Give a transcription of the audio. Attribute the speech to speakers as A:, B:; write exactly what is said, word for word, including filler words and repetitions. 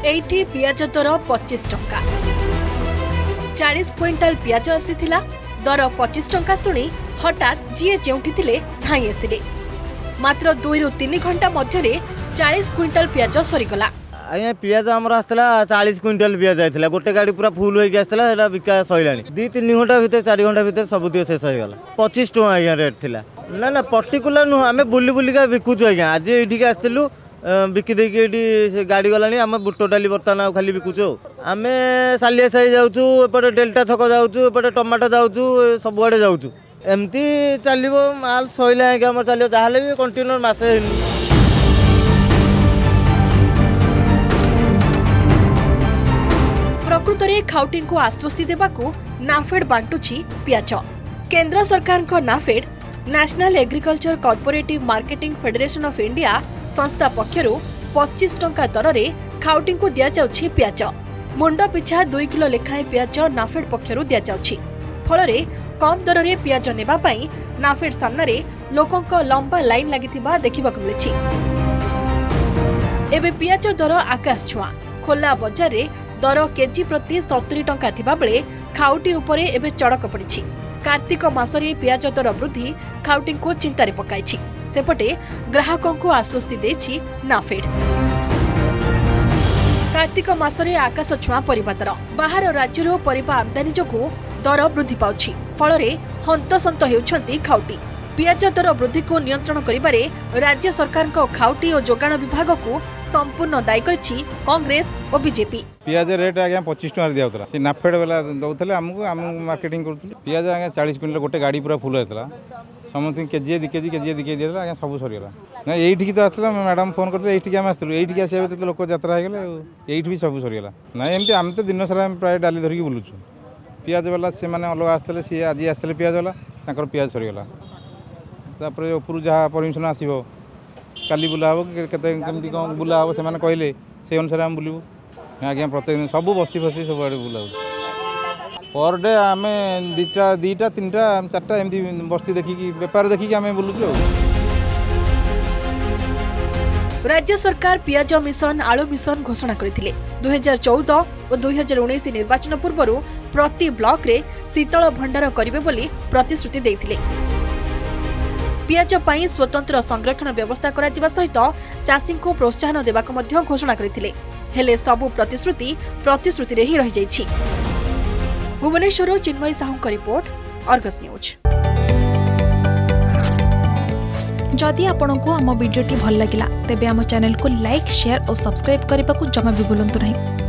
A: एठी पियाज दर पच्चीस टंका चालीस क्विंटाल पियाज आसीथिला दर पच्चीस टंका शुणी हठात जीए जेउठी थिले धाई आसिले मात्र दुई रु तीन घंटा मध्यरे चालीस क्विंटाल पियाज सरीगला।
B: आज्ञा पियाज आमर आसला चालीस क्विंटाल पियाज आइला गोटे गाड़ी पूरा फुल होगी आसला बिका सैलानी दी तीन घंटा भितर चार घंटा भितर सब दिवस शेष होगा पच्चीस टका आज्ञा रेट थिला ना ना पर्टिकुलर नुह आम बुली बुलिका बिकुचु आज्ञा आज ये आसलु बिकी देकी गाड़ी गलानी आम टोटाली बर्तमान खाली बिकुचु आम सालिया साई जाऊँ एपटे डेल्टा छक जाऊँ एपटे टमाटो जाऊँ सबुआड़े जाऊँ एमती चलो माल सैला आज्ञा आम चलो जहाँ भी कंटिन्यू मसे
A: प्रकृत में खाउटी को आश्वस्ति देवाकू नाफेड बांटुछि पियाज। केंद्र सरकार को NAFED national agriculture corporative marketing federation of India संस्था पक्षरु पच्चीस टंका दर में खाउटी को दिया जाउछि पियाज मुंड पिछा दुई किलो लेखाएं पियाज नाफेड पक्षरु दिया जाउछि फल कम दर में पियाज नेबा पई नाफेड सामने लोकंक लंबा लाइन लागिथिबा देखिबाकू मिलिछि। एबे पियाज दर आकाश छुआ खोला बाजार रे दर केजी प्रति सत्तरी टंका थिबा बेले खाउटी उपरे एबे चड़क पड़िछि। कार्तिक मासरे पियाज दर वृद्धि खाउटी को चिंतारे पकाइछि सेपटे ग्राहकों को आश्वस्ति देछि नाफेड। कार्तिक मासरे आकाश छुआ परिबा दर बाहर राज्यर परिबा आमदानी जोगु दर वृद्धि पाउछि फल हंतसंत हेउछंती खाउटी। पियाज दर वृद्धि को नियंत्रण करिबारे राज्य सरकार को खाउटी और जोगाण विभाग को संपूर्ण दायी करछि कांग्रेस और बीजेपी।
C: पियाज रेट आज्ञा पच्चीस टका दिया सी नाफेड वाला दौले आमको आम मार्केटिंग करूँ पियाज आज्ञा चालीस क्विंटल गोटे गाड़ी पूरा फुल होता समथिंग केजी दि केजी केजी दि केजी आज्ञा सब सरीगला ना ये तो आसला मैडम फोन करते ये आसलु ये आसा तो लोक यात्रा होगले ये भी सब सरीगला ना एमती आम तो दिन सारा प्राय डाली धरिकी बुलुचु पियाज वाला से मैंने अलग आसते सी आज आसते पियाज वाला तर पियाज सरीगला तापर ऊपर जहाँ परमिशन आसो काली बुला हम केमती कौन बुला हम से कहले से अनुसार आम बुलू आज्ञा प्रत्येक दिन सब बस्ती फस्ती सब आड़े बुला पर डे आम दीटा दीटा तीन टा चार्टा एमती बस्ती देखिकी बेपार देखिकी आम बुलूचु।
A: राज्य सरकार पियाज मिशन आलू मिशन घोषणा करथिले दुई हजार चौदह और दुई हजार उन्नीस निर्वाचन पूर्व प्रति ब्लॉक रे शीतल भंडार करिवे बोली प्रतिश्रुति देथिले। पियाज पई स्वतंत्र संरक्षण व्यवस्था करा जिबा सहित चाषी को प्रोत्साहन देबाक मध्य घोषणा करथिले हेले सबु प्रतिश्रुति प्रतिश्रुति रे ही रहि जाइछि। भुवनेश्वर चिन्मय साहू का रिपोर्ट अर्गस न्यूज।
D: जदि आपंक आम भिडी भल लगा तेब आम चैनल को लाइक शेयर और सब्सक्राइब करने को जमा भी भूलु नहीं।